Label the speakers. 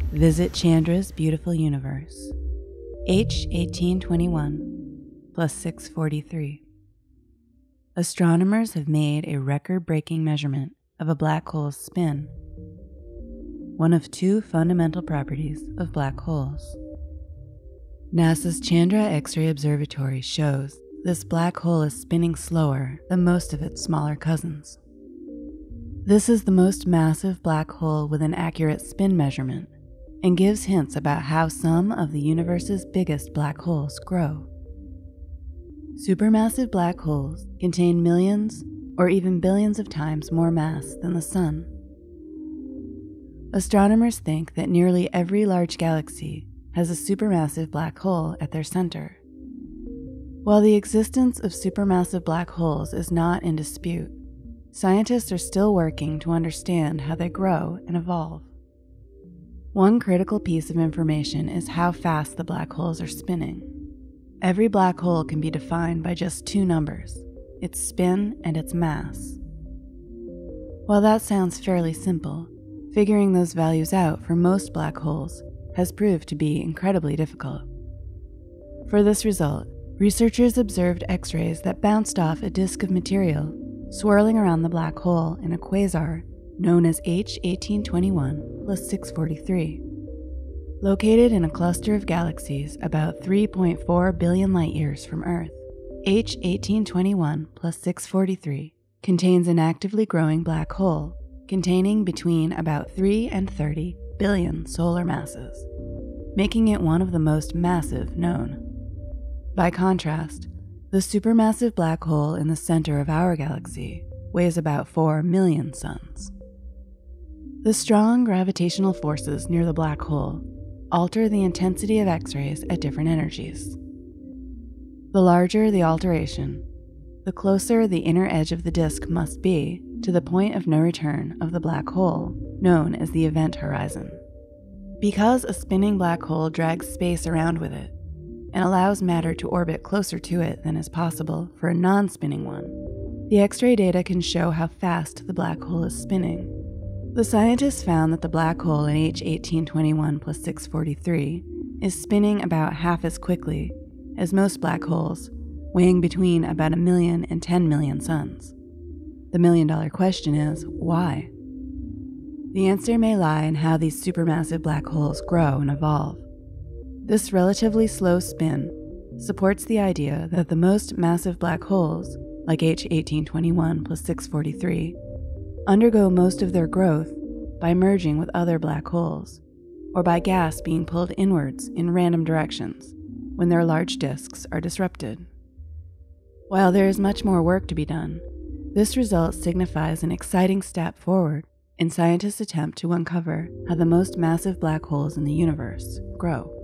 Speaker 1: Visit Chandra's beautiful universe. H1821 plus 643. Astronomers have made a record-breaking measurement of a black hole's spin, one of two fundamental properties of black holes. NASA's Chandra X-ray Observatory shows this black hole is spinning slower than most of its smaller cousins. This is the most massive black hole with an accurate spin measurement and gives hints about how some of the universe's biggest black holes grow. Supermassive black holes contain millions or even billions of times more mass than the Sun. Astronomers think that nearly every large galaxy has a supermassive black hole at their center. While the existence of supermassive black holes is not in dispute, scientists are still working to understand how they grow and evolve. One critical piece of information is how fast the black holes are spinning. Every black hole can be defined by just two numbers: its spin and its mass. While that sounds fairly simple, figuring those values out for most black holes has proved to be incredibly difficult. For this result, researchers observed X-rays that bounced off a disk of material swirling around the black hole in a quasar known as H1821 plus 643. Located in a cluster of galaxies about 3.4 billion light-years from Earth, H1821 plus 643 contains an actively growing black hole containing between about 3 and 30 billion solar masses, making it one of the most massive known. By contrast, the supermassive black hole in the center of our galaxy weighs about 4 million suns. The strong gravitational forces near the black hole alter the intensity of X-rays at different energies. The larger the alteration, the closer the inner edge of the disk must be to the point of no return of the black hole, known as the event horizon. Because a spinning black hole drags space around with it and allows matter to orbit closer to it than is possible for a non-spinning one, the X-ray data can show how fast the black hole is spinning. The scientists found that the black hole in H1821 plus 643 is spinning about half as quickly as most black holes, weighing between about 1 million and 10 million suns. The million-dollar question is, why? The answer may lie in how these supermassive black holes grow and evolve. This relatively slow spin supports the idea that the most massive black holes, like H1821 plus 643, undergo most of their growth by merging with other black holes, or by gas being pulled inwards in random directions when their large disks are disrupted. While there is much more work to be done, this result signifies an exciting step forward in scientists' attempt to uncover how the most massive black holes in the universe grow.